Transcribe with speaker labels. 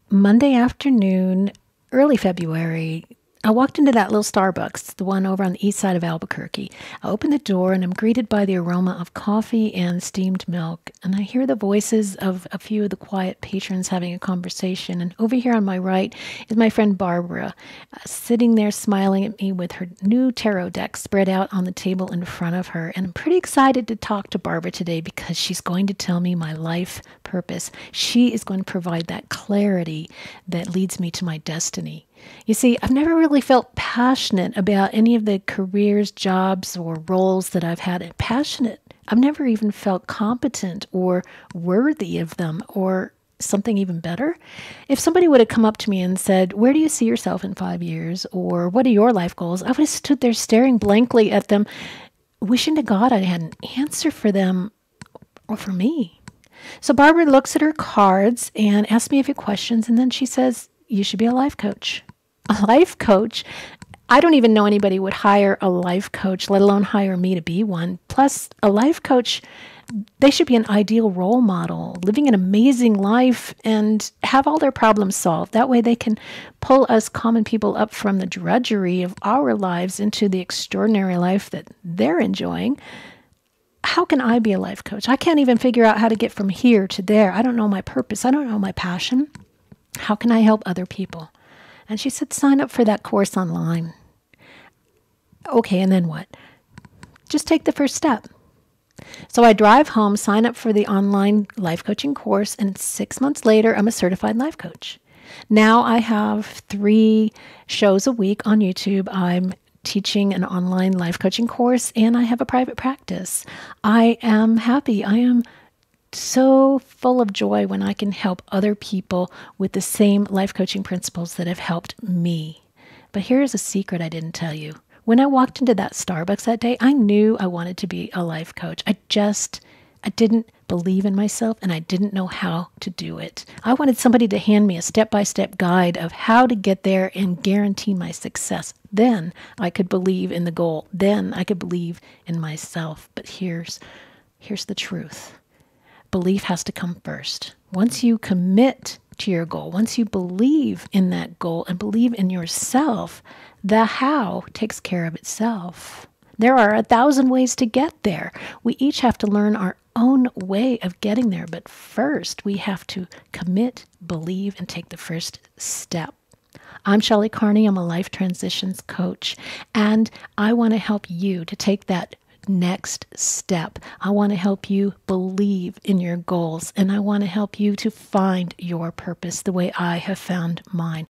Speaker 1: Monday afternoon, early February, I walked into that little Starbucks, the one over on the east side of Albuquerque. I open the door and I'm greeted by the aroma of coffee and steamed milk. And I hear the voices of a few of the quiet patrons having a conversation. And over here on my right is my friend Barbara, sitting there smiling at me with her new tarot deck spread out on the table in front of her. And I'm pretty excited to talk to Barbara today because she's going to tell me my life purpose. She is going to provide that clarity that leads me to my destiny. You see, I've never really felt passionate about any of the careers, jobs, or roles that I've had. Passionate. I've never even felt competent or worthy of them, or something even better. If somebody would have come up to me and said, "Where do you see yourself in 5 years?" or "What are your life goals?" I would have stood there staring blankly at them, wishing to God I had an answer for them or for me. So Barbara looks at her cards and asks me a few questions, and then she says, "You should be a life coach." A life coach? I don't even know anybody would hire a life coach, let alone hire me to be one. Plus, a life coach, they should be an ideal role model, living an amazing life and have all their problems solved. That way they can pull us common people up from the drudgery of our lives into the extraordinary life that they're enjoying. How can I be a life coach? I can't even figure out how to get from here to there. I don't know my purpose. I don't know my passion. How can I help other people? And she said, "Sign up for that course online." Okay, and then what? Just take the first step. So I drive home, sign up for the online life coaching course, and 6 months later, I'm a certified life coach. Now I have 3 shows a week on YouTube. I'm teaching an online life coaching course, and I have a private practice. I am happy. I am so full of joy when I can help other people with the same life coaching principles that have helped me. But here's a secret I didn't tell you. When I walked into that Starbucks that day, I knew I wanted to be a life coach. I didn't believe in myself, and I didn't know how to do it. I wanted somebody to hand me a step-by-step guide of how to get there and guarantee my success. Then I could believe in the goal. Then I could believe in myself. But here's the truth. Belief has to come first. Once you commit to your goal, once you believe in that goal and believe in yourself, the how takes care of itself. There are 1,000 ways to get there. We each have to learn our own way of getting there, but first we have to commit, believe, and take the first step. I'm Shelley Carney. I'm a life transitions coach, and I want to help you to take that next step. I want to help you believe in your goals, and I want to help you to find your purpose the way I have found mine.